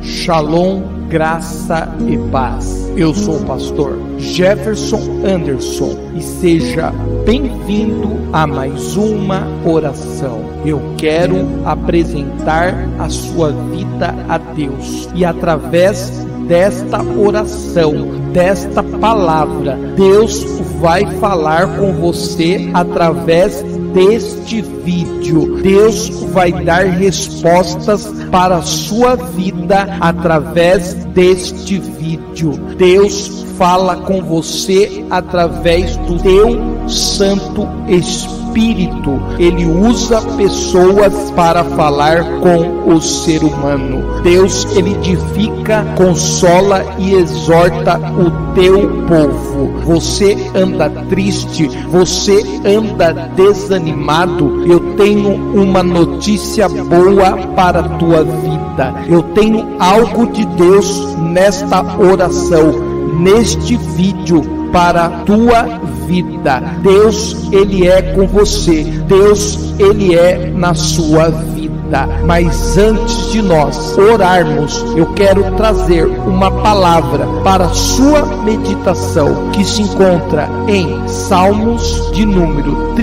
Shalom, graça e paz. Eu sou o pastor Jefferson Anderson e seja bem-vindo a mais uma oração. Eu quero apresentar a sua vida a Deus e através desta oração, desta palavra, Deus vai falar com você através deste vídeo. Deus vai dar respostas para a sua vida através deste vídeo. Deus fala com você através do teu Santo Espírito. Ele usa pessoas para falar com o ser humano. Deus, ele edifica, consola e exorta o teu povo. Você anda triste, você anda desanimado, eu tenho uma notícia boa para a tua vida. Eu tenho algo de Deus nesta oração, neste vídeo para a tua vida. Deus, ele é com você. Deus, ele é na sua vida. Mas antes de nós orarmos, eu quero trazer uma palavra para a sua meditação, que se encontra em Salmos de número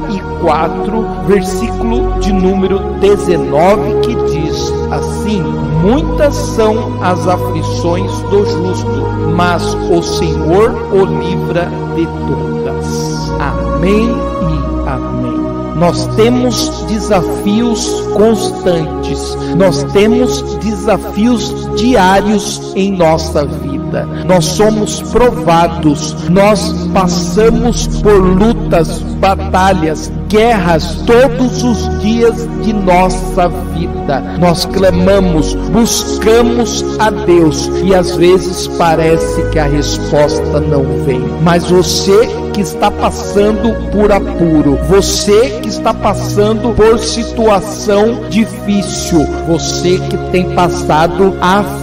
34, versículo de número 19, que diz assim: muitas são as aflições do justo, mas o Senhor o livra de todas. Amém e amém. Nós temos desafios constantes, nós temos desafios diários em nossa vida. Nós somos provados, nós passamos por lutas, batalhas, guerras todos os dias de nossa vida. Nós clamamos, buscamos a Deus e às vezes parece que a resposta não vem. Mas você que está passando por apuro, você que está passando por situação difícil, você que tem passado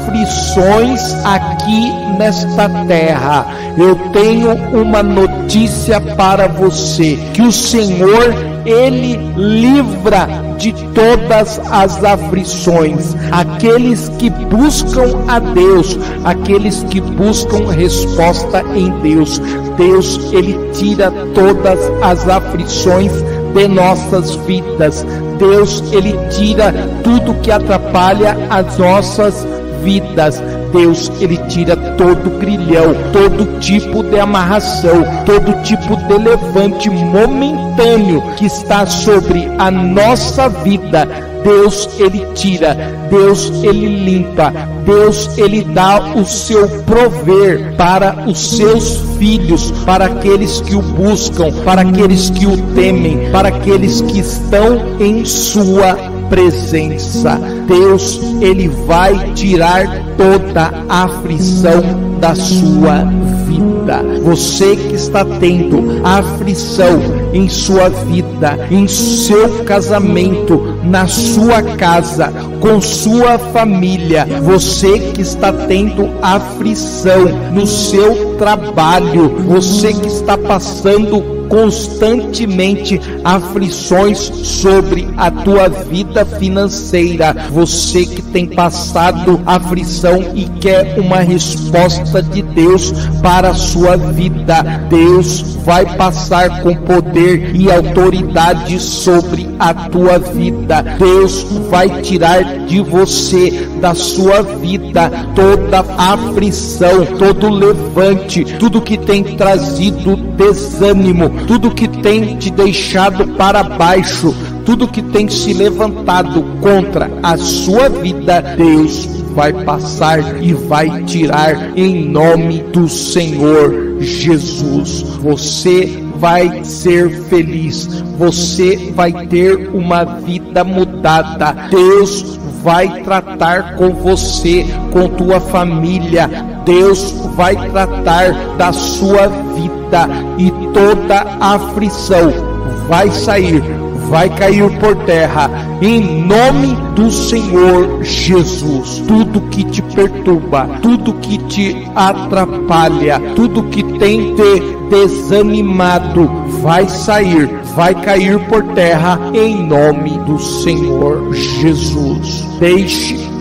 aflições aqui nesta terra, eu tenho uma notícia para você, que o Senhor, ele livra de todas as aflições. Aqueles que buscam a Deus, aqueles que buscam resposta em Deus, Deus, ele tira todas as aflições de nossas vidas. Deus, ele tira tudo que atrapalha as nossas vidas. Deus, ele tira todo grilhão, todo tipo de amarração, todo tipo de levante momentâneo que está sobre a nossa vida. Deus, ele tira, Deus, ele limpa, Deus, ele dá o seu prover para os seus filhos, para aqueles que o buscam, para aqueles que o temem, para aqueles que estão em sua presença. Deus, ele vai tirar toda a aflição da sua vida. Você que está tendo aflição em sua vida, em seu casamento, na sua casa, com sua família, você que está tendo aflição no seu trabalho, você que está passando constantemente aflições sobre a tua vida financeira, você que tem passado aflição e quer uma resposta de Deus para a sua vida, Deus vai passar com poder e autoridade sobre a tua vida. Deus vai tirar de você, da sua vida, toda aflição, todo levante, tudo que tem trazido desânimo, tudo que tem te deixado para baixo, tudo que tem se levantado contra a sua vida, Deus vai passar e vai tirar em nome do Senhor Jesus. Você vai ser feliz, você vai ter uma vida mudada. Deus vai tratar com você, com tua família. Deus vai tratar da sua vida e toda aflição vai sair, vai cair por terra, em nome do Senhor Jesus. Tudo que te perturba, tudo que te atrapalha, tudo que tem te desanimado, vai sair, vai cair por terra, em nome do Senhor Jesus. Deixe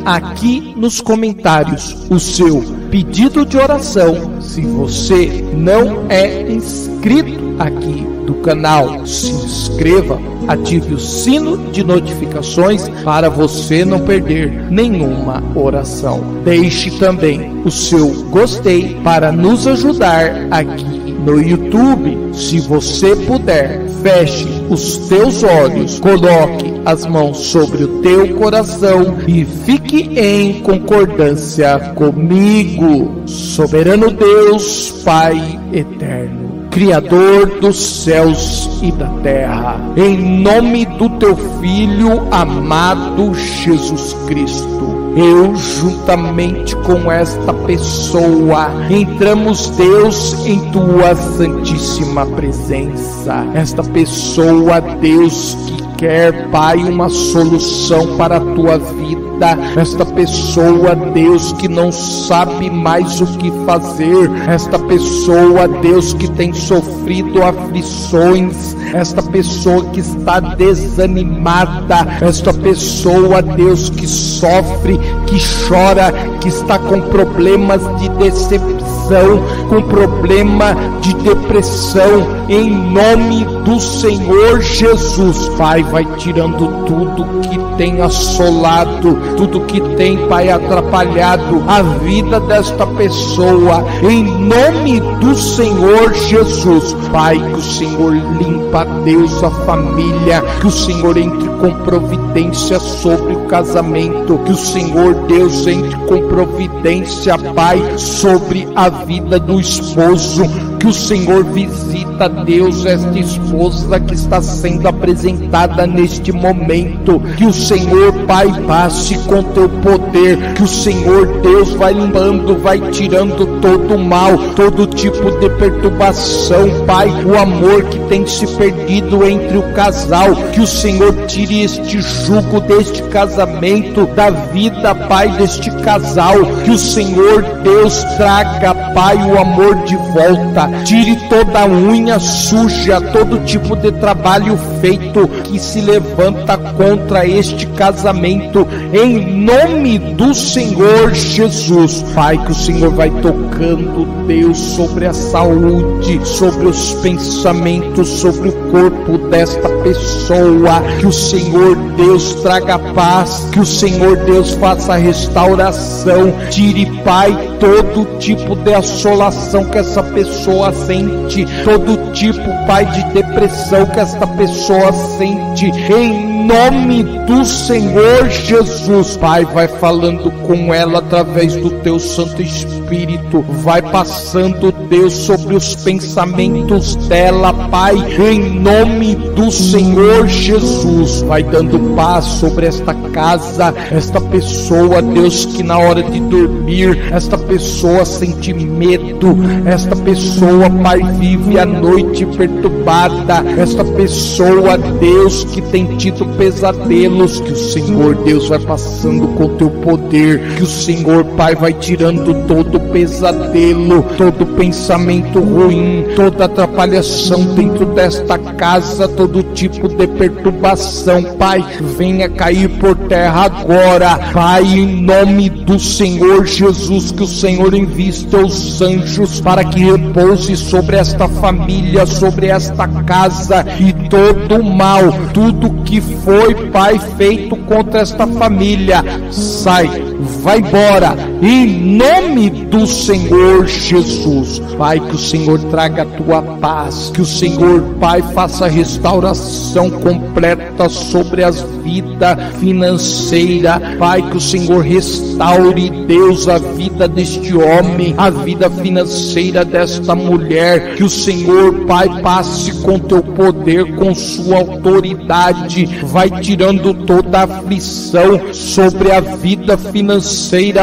aqui nos comentários o seu pedido de oração. Se você não é inscrito aqui do canal, se inscreva, ative o sino de notificações para você não perder nenhuma oração. Deixe também o seu gostei para nos ajudar aqui no YouTube. Se você puder, feche os teus olhos, coloque as mãos sobre o teu coração e fique em concordância comigo. Soberano Deus, Pai eterno, Criador dos céus e da terra, em nome do teu Filho amado Jesus Cristo, eu, juntamente com esta pessoa, entramos, Deus, em tua santíssima presença. Esta pessoa, Deus, que quer, Pai, uma solução para a tua vida. Esta pessoa, Deus, que não sabe mais o que fazer. Esta pessoa, Deus, que tem sofrido aflições. Esta pessoa que está desanimada. Esta pessoa, Deus, que sofre, que chora, que está com problemas de decepção, com problema de depressão. Em nome do Senhor Jesus, Pai, vai tirando tudo que tem assolado, tudo que tem, Pai, atrapalhado a vida desta pessoa. Em nome do Senhor Jesus, Pai, que o Senhor limpa, Deus, a família, que o Senhor entre com providência sobre o casamento, que o Senhor, Deus, entre com providência, Pai, sobre a vida do esposo, que o Senhor visita, Deus, esta esposa que está sendo apresentada neste momento, que o Senhor, Pai, passe com teu poder, que o Senhor, Deus, vai limpando, vai tirando todo o mal, todo tipo de perturbação, Pai, o amor que tem se perdido entre o casal, que o Senhor tire este jugo deste casamento, da vida, Pai, deste casal, que o Senhor, Deus, traga, Pai, o amor de volta, tire toda a unha suja, todo tipo de trabalho feito que se levanta contra este casamento, em nome do Senhor Jesus. Pai, que o Senhor vai tocando, Deus, sobre a saúde, sobre os pensamentos, sobre o corpo desta pessoa, que o Senhor, Deus, traga paz, que o Senhor, Deus, faça restauração, tire, Pai, todo tipo de assolação que essa pessoa sente, todo tipo, Pai, de depressão que esta pessoa sente, em nome do Senhor Jesus. Pai, vai falando com ela através do teu Santo Espírito, vai passando, Deus, sobre os pensamentos dela, Pai, em nome do Senhor Jesus, vai dando paz sobre esta casa, esta pessoa, Deus, que na hora de dormir, esta pessoa sente medo, esta pessoa, Pai, vive a noite perturbada, esta pessoa, Deus, que tem tido pesadelos, que o Senhor, Deus, vai passando com teu poder, que o Senhor, Pai, vai tirando todo pesadelo, todo pensamento ruim, toda atrapalhação dentro desta casa, todo tipo de perturbação, Pai, venha cair por terra agora, Pai, em nome do Senhor Jesus, que o Senhor envie teus anjos para que repouse sobre esta família, sobre esta casa, e todo o mal, tudo que foi, Pai, feito contra esta família, sai, vai embora, em nome do Senhor Jesus. Pai, que o Senhor traga a tua paz, que o Senhor, Pai, faça restauração completa sobre as vidas financeiras, Pai, que o Senhor restaure, Deus, a vida deste homem, a vida financeira desta mulher, que o Senhor, Pai, passe com teu poder, com sua autoridade, vai tirando toda a aflição sobre a vida financeira, em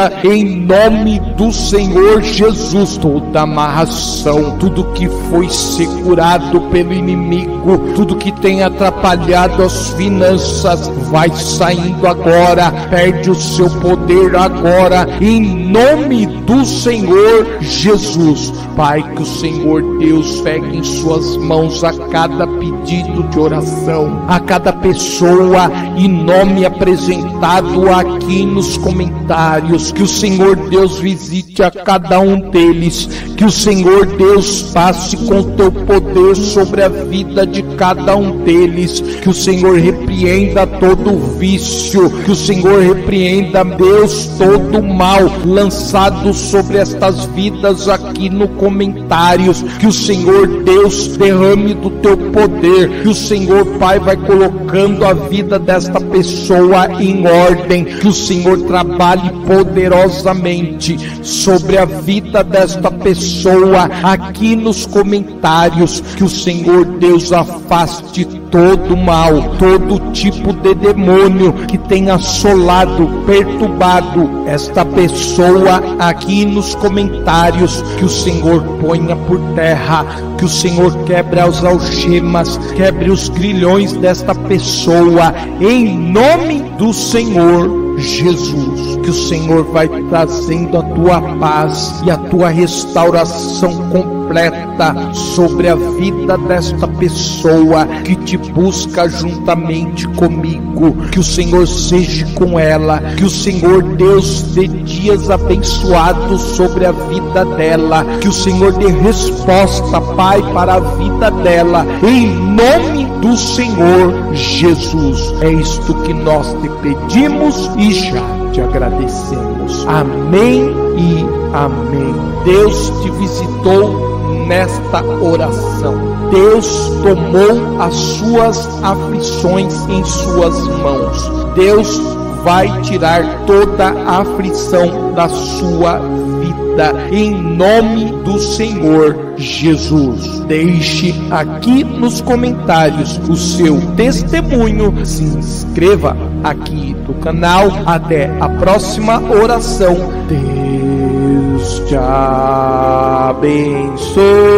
em nome do Senhor Jesus. Toda amarração, tudo que foi segurado pelo inimigo, tudo que tem atrapalhado as finanças, vai saindo agora, perde o seu poder agora, em nome do Senhor Jesus. Pai, que o Senhor Deus pegue em suas mãos a cada pedido de oração, a cada pessoa e nome apresentado aqui nos comentários, que o Senhor Deus visite a cada um deles, que o Senhor Deus passe com teu poder sobre a vida de cada um deles, que o Senhor repreenda todo vício, que o Senhor repreenda, Deus, todo mal lançado sobre estas vidas aqui no comentários, que o Senhor Deus derrame do teu poder, que o Senhor Pai vai colocando a vida desta pessoa em ordem, que o Senhor trabalhe poderosamente sobre a vida desta pessoa aqui nos comentários, que o Senhor Deus afaste todo mal, todo tipo de demônio que tenha assolado, perturbado esta pessoa aqui nos comentários, que o Senhor ponha por terra, que o Senhor quebre as algemas, quebre os grilhões desta pessoa, em nome do Senhor Jesus, que o Senhor vai trazendo a tua paz e a tua restauração completa sobre a vida desta pessoa que te busca juntamente comigo, que o Senhor seja com ela, que o Senhor Deus dê dias abençoados sobre a vida dela, que o Senhor dê resposta, Pai, para a vida dela, em nome do Senhor Jesus. É isto que nós te pedimos e já te agradecemos. Amém e amém. Deus te visitou nesta oração. Deus tomou as suas aflições em suas mãos. Deus vai tirar toda a aflição da sua vida, em nome do Senhor Jesus. Deixe aqui nos comentários o seu testemunho, se inscreva aqui no canal. Até a próxima oração. Deus te abençoe.